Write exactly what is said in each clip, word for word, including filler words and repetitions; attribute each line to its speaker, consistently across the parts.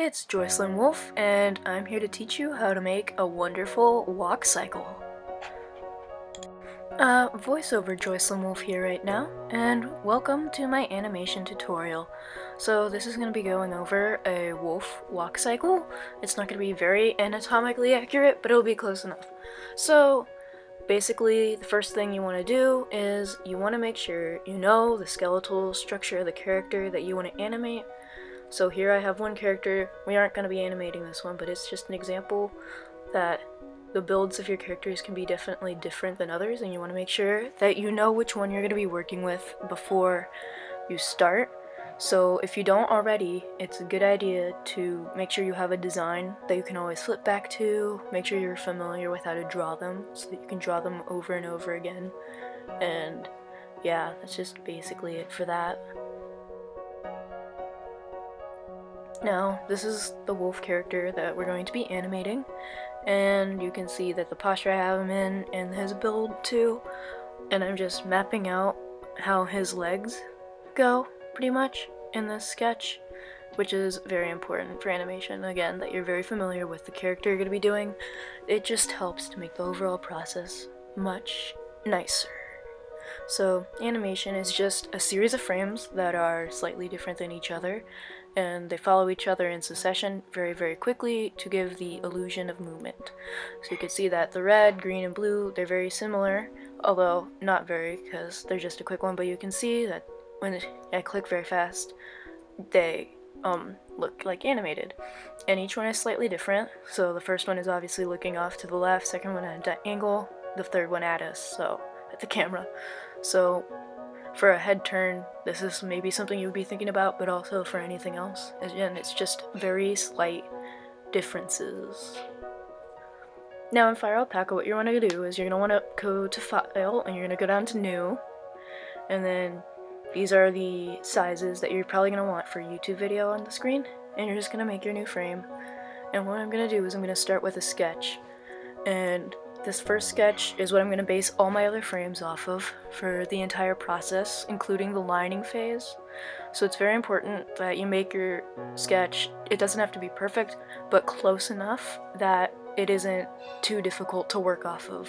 Speaker 1: It's Joycelyn Wolf, and I'm here to teach you how to make a wonderful walk cycle. Uh, voiceover Joycelyn Wolf here right now, and welcome to my animation tutorial. So this is going to be going over a wolf walk cycle. It's not going to be very anatomically accurate, but it'll be close enough. So basically, the first thing you want to do is you want to make sure you know the skeletal structure of the character that you want to animate. So here I have one character. We aren't going to be animating this one, but it's just an example that the builds of your characters can be definitely different than others, and you want to make sure that you know which one you're going to be working with before you start. So if you don't already, it's a good idea to make sure you have a design that you can always flip back to, make sure you're familiar with how to draw them so that you can draw them over and over again. And yeah, that's just basically it for that. Now, this is the wolf character that we're going to be animating, and you can see that the posture I have him in and his build too, and I'm just mapping out how his legs go, pretty much, in this sketch, which is very important for animation, again, that you're very familiar with the character you're going to be doing. It just helps to make the overall process much nicer. So, animation is just a series of frames that are slightly different than each other, and they follow each other in succession very, very quickly to give the illusion of movement. So you can see that the red, green, and blue, they're very similar, although not very, because they're just a quick one, but you can see that when I click very fast, they um, look like animated. And each one is slightly different, so the first one is obviously looking off to the left, second one at an angle, the third one at us, so at the camera. So for a head turn, this is maybe something you would be thinking about, but also for anything else. Again, it's just very slight differences. Now in Firealpaca, what you want to do is you're going to want to go to File, and you're going to go down to New, and then these are the sizes that you're probably going to want for a YouTube video on the screen, and you're just going to make your new frame. And what I'm going to do is I'm going to start with a sketch, and this first sketch is what I'm going to base all my other frames off of for the entire process, including the lining phase. So it's very important that you make your sketch, it doesn't have to be perfect, but close enough that it isn't too difficult to work off of.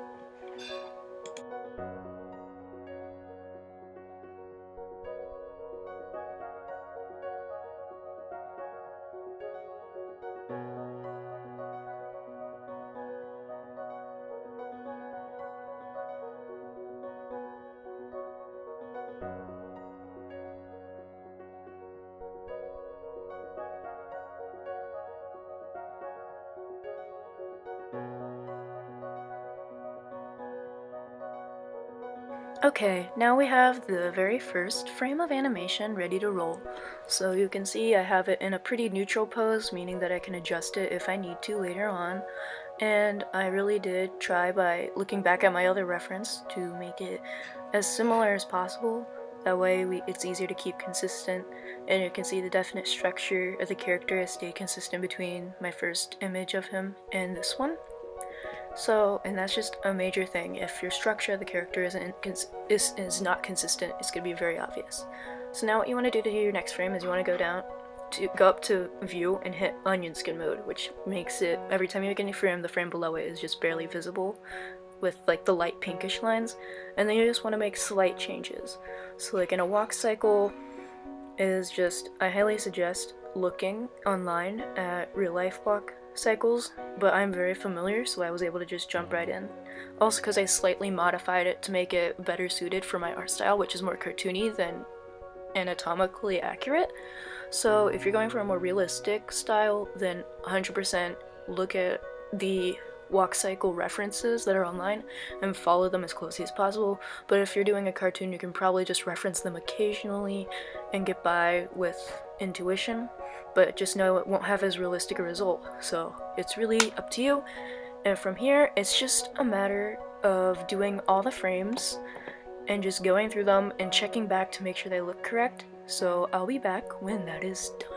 Speaker 1: Okay, now we have the very first frame of animation ready to roll. So you can see I have it in a pretty neutral pose, meaning that I can adjust it if I need to later on. And I really did try by looking back at my other reference to make it as similar as possible. That way we, it's easier to keep consistent, and you can see the definite structure of the character has stayed consistent between my first image of him and this one. So, and that's just a major thing. If your structure of the character isn't is, is not consistent, it's going to be very obvious. So now what you want to do to do your next frame is you want to go down, to go up to View and hit Onion Skin Mode, which makes it, every time you make a new frame, the frame below it is just barely visible with like the light pinkish lines, and then you just want to make slight changes. So like in a walk cycle is just, I highly suggest looking online at real life walk cycles, but I'm very familiar, so I was able to just jump right in. Also because I slightly modified it to make it better suited for my art style, which is more cartoony than anatomically accurate. So if you're going for a more realistic style, then one hundred percent look at the walk cycle references that are online and follow them as closely as possible. But if you're doing a cartoon, you can probably just reference them occasionally and get by with intuition, but just know it won't have as realistic a result. So it's really up to you, and from here it's just a matter of doing all the frames and just going through them and checking back to make sure they look correct. So I'll be back when that is done.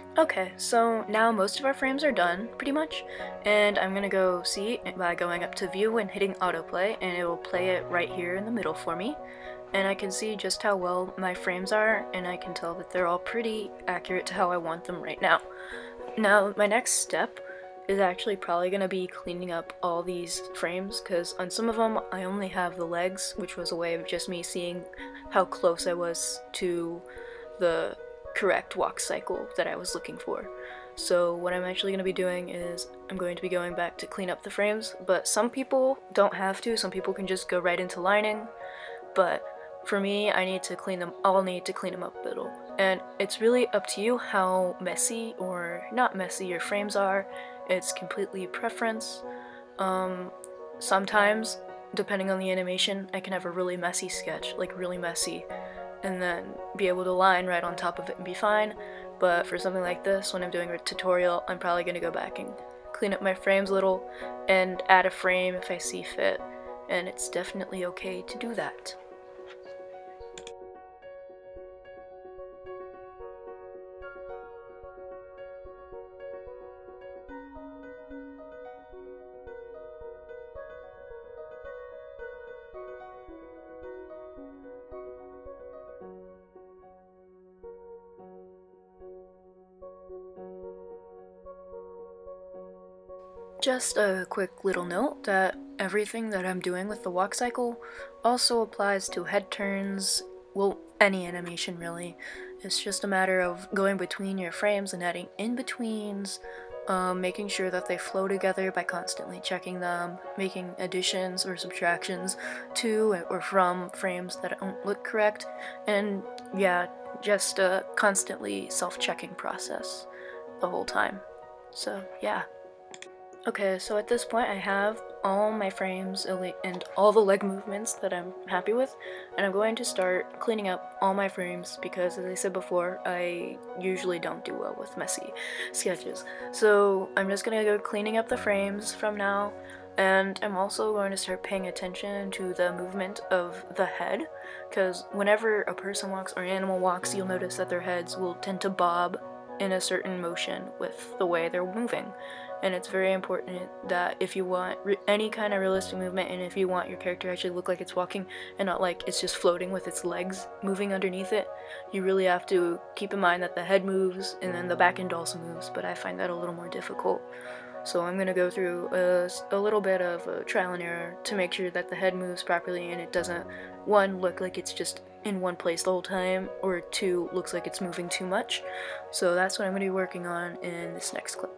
Speaker 1: Okay, so now most of our frames are done, pretty much, and I'm gonna go see by going up to view and hitting autoplay, and it will play it right here in the middle for me. And I can see just how well my frames are, and I can tell that they're all pretty accurate to how I want them right now. Now, my next step is actually probably going to be cleaning up all these frames, because on some of them I only have the legs, which was a way of just me seeing how close I was to the correct walk cycle that I was looking for. So what I'm actually going to be doing is I'm going to be going back to clean up the frames, but some people don't have to, some people can just go right into lining, but for me, I need to clean them, I'll need to clean them up a little. And it's really up to you how messy or not messy your frames are. It's completely preference. Um, sometimes, depending on the animation, I can have a really messy sketch, like really messy, and then be able to line right on top of it and be fine. But for something like this, when I'm doing a tutorial, I'm probably going to go back and clean up my frames a little and add a frame if I see fit. And it's definitely okay to do that. Just a quick little note that everything that I'm doing with the walk cycle also applies to head turns, well, any animation really. It's just a matter of going between your frames and adding in-betweens, um, making sure that they flow together by constantly checking them, making additions or subtractions to or from frames that don't look correct, and yeah, just a constantly self-checking process the whole time. So yeah. Okay, so at this point I have all my frames and all the leg movements that I'm happy with, and I'm going to start cleaning up all my frames because, as I said before, I usually don't do well with messy sketches. So I'm just gonna go cleaning up the frames from now, and I'm also going to start paying attention to the movement of the head, because whenever a person walks or an animal walks, you'll notice that their heads will tend to bob in a certain motion with the way they're moving. And it's very important that if you want any kind of realistic movement, and if you want your character to actually look like it's walking and not like it's just floating with its legs moving underneath it, you really have to keep in mind that the head moves and then the back end also moves, but I find that a little more difficult. So I'm going to go through a, a little bit of a trial and error to make sure that the head moves properly and it doesn't, one, look like it's just in one place the whole time, or two, looks like it's moving too much. So that's what I'm going to be working on in this next clip.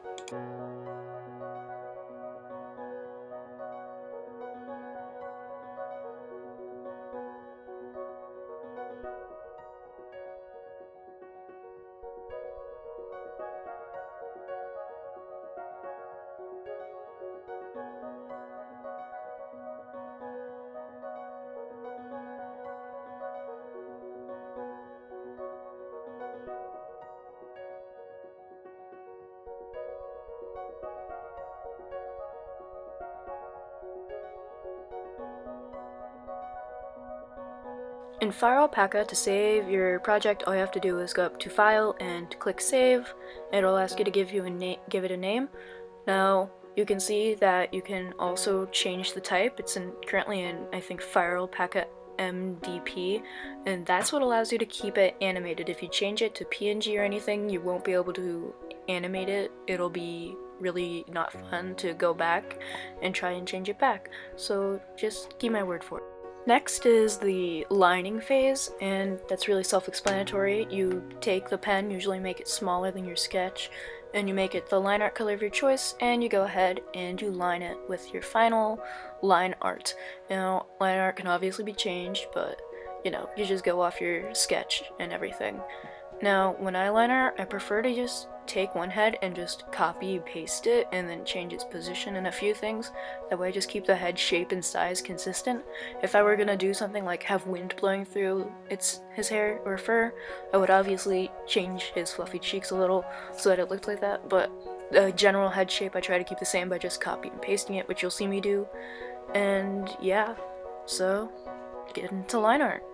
Speaker 1: In Firealpaca, to save your project, all you have to do is go up to File and click Save. It'll ask you to give you a na give it a name. Now you can see that you can also change the type. It's in, currently in, I think, Firealpaca M D P, and that's what allows you to keep it animated. If you change it to P N G or anything, you won't be able to animate it. It'll be really not fun to go back and try and change it back. So just give my word for it. Next is the lining phase, and that's really self-explanatory. You take the pen, usually make it smaller than your sketch, and you make it the line art color of your choice, and you go ahead and you line it with your final line art. Now, line art can obviously be changed, but you know, you just go off your sketch and everything. Now, when I line art, I prefer to just take one head and just copy paste it and then change its position and a few things. That way I just keep the head shape and size consistent. If I were gonna do something like have wind blowing through its his hair or fur, I would obviously change his fluffy cheeks a little so that it looked like that, but the general head shape I try to keep the same by just copying and pasting it, which you'll see me do. And yeah, so get into line art.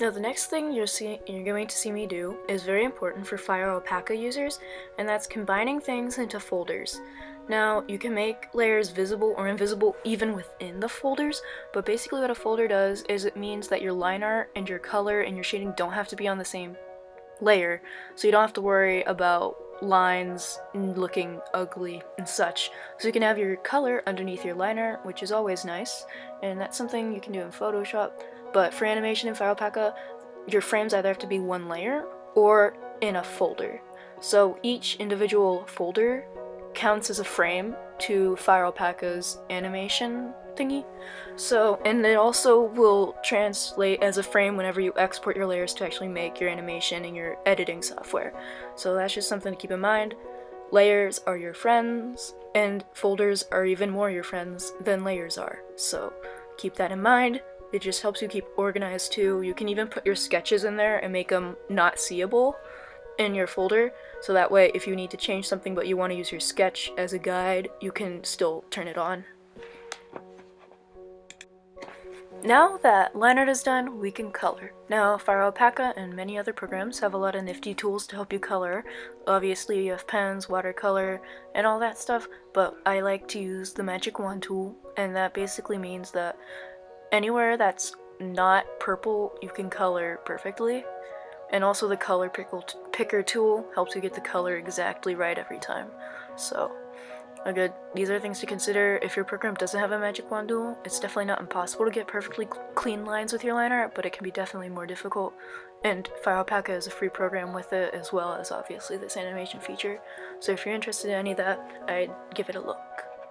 Speaker 1: Now the next thing you're, see you're going to see me do is very important for Firealpaca users, and that's combining things into folders. Now you can make layers visible or invisible even within the folders, but basically what a folder does is it means that your line art and your color and your shading don't have to be on the same layer, so you don't have to worry about lines looking ugly and such. So you can have your color underneath your line art, which is always nice, and that's something you can do in Photoshop. But for animation in Firealpaca, your frames either have to be one layer or in a folder. So each individual folder counts as a frame to Firealpaca's animation thingy. So, and it also will translate as a frame whenever you export your layers to actually make your animation in your editing software. So that's just something to keep in mind. Layers are your friends, and folders are even more your friends than layers are. So keep that in mind. It just helps you keep organized too. You can even put your sketches in there and make them not seeable in your folder, so that way if you need to change something but you want to use your sketch as a guide, you can still turn it on. Now that line art is done, we can color. Now, Firealpaca and many other programs have a lot of nifty tools to help you color. Obviously, you have pens, watercolor, and all that stuff, but I like to use the magic wand tool, and that basically means that anywhere that's not purple, you can color perfectly. And also the color picker tool helps you get the color exactly right every time. So, a good, these are things to consider. If your program doesn't have a magic wand tool, it's definitely not impossible to get perfectly clean lines with your line art, but it can be definitely more difficult. And Firealpaca is a free program with it, as well as obviously this animation feature. So if you're interested in any of that, I'd give it a look.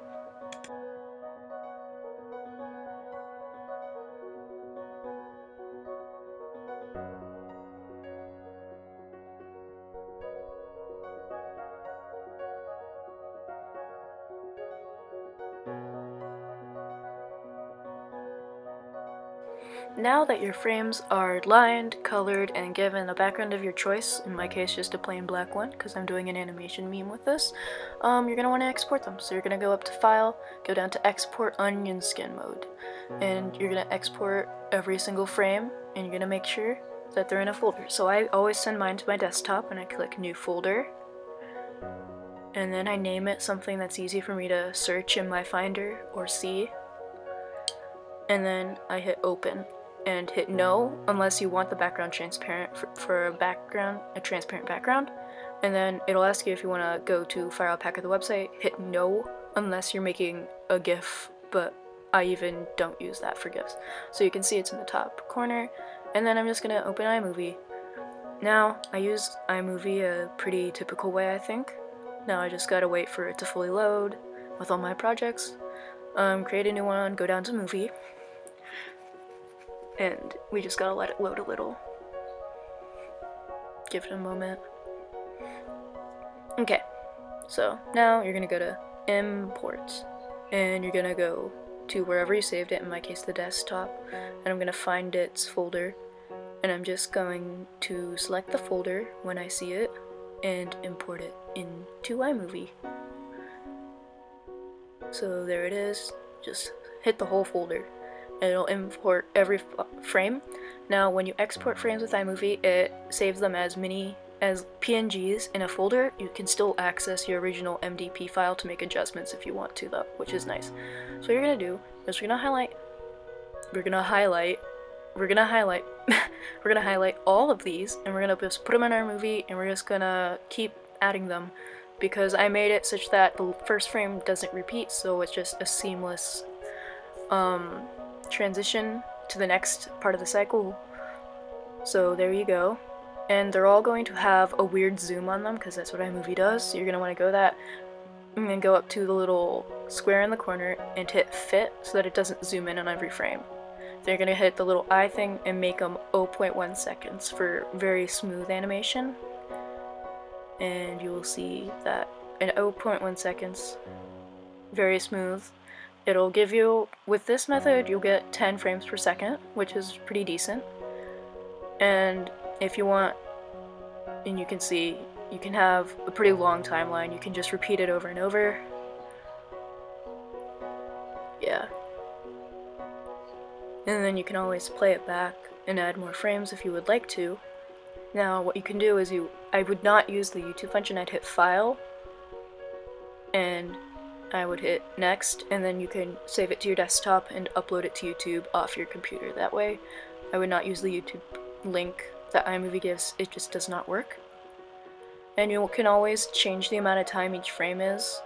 Speaker 1: Now that your frames are lined, colored, and given a background of your choice, in my case just a plain black one because I'm doing an animation meme with this, um, you're going to want to export them. So you're going to go up to File, go down to Export Onion Skin Mode, and you're going to export every single frame, and you're going to make sure that they're in a folder. So I always send mine to my desktop, and I click New Folder, and then I name it something that's easy for me to search in my Finder or see, and then I hit Open. And hit no unless you want the background transparent for, for a background, a transparent background, and then it'll ask you if you want to go to Firealpaca, the website. Hit no unless you're making a GIF, but I even don't use that for GIFs. So you can see it's in the top corner, and then I'm just gonna open iMovie. Now I use iMovie a pretty typical way, I think. Now I just gotta wait for it to fully load with all my projects. Um, create a new one, go down to Movie. And we just gotta let it load a little. Give it a moment. Okay, so now you're gonna go to Import, and you're gonna go to wherever you saved it, in my case the desktop, and I'm gonna find its folder, and I'm just going to select the folder when I see it, and import it into iMovie. So there it is, just hit the whole folder. And it'll import every frame. Now when you export frames with iMovie, it saves them as mini as P N Gs in a folder. You can still access your original M D P file to make adjustments if you want to though, which is nice. So what you're gonna do is we're gonna highlight, we're gonna highlight, we're gonna highlight, we're gonna highlight all of these, and we're gonna just put them in our movie, and we're just gonna keep adding them because I made it such that the first frame doesn't repeat, so it's just a seamless um, transition to the next part of the cycle. So there you go, and they're all going to have a weird zoom on them because that's what iMovie does. So you're going to want to go that and then go up to the little square in the corner and hit fit so that it doesn't zoom in on every frame. Then you're going to hit the little eye thing and make them zero point one seconds for very smooth animation, and you will see that in zero point one seconds, very smooth. It'll give you, with this method, you'll get ten frames per second, which is pretty decent. And if you want, and you can see, you can have a pretty long timeline. You can just repeat it over and over. Yeah. And then you can always play it back and add more frames if you would like to. Now what you can do is you, I would not use the YouTube function, I'd hit File, and I would hit Next, and then you can save it to your desktop and upload it to YouTube off your computer. That way, I would not use the YouTube link that iMovie gives, it just does not work. And you can always change the amount of time each frame is,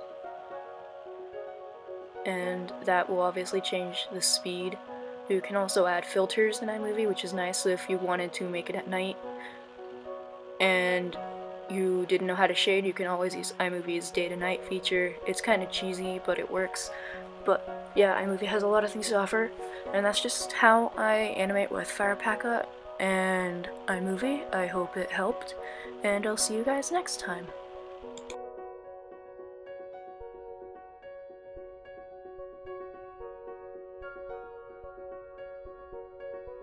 Speaker 1: and that will obviously change the speed. You can also add filters in iMovie, which is nice, so if you wanted to make it at night and you didn't know how to shade, you can always use iMovie's day to night feature. It's kind of cheesy, but it works. But yeah, iMovie has a lot of things to offer, and that's just how I animate with Firealpaca and iMovie. I hope it helped, and I'll see you guys next time.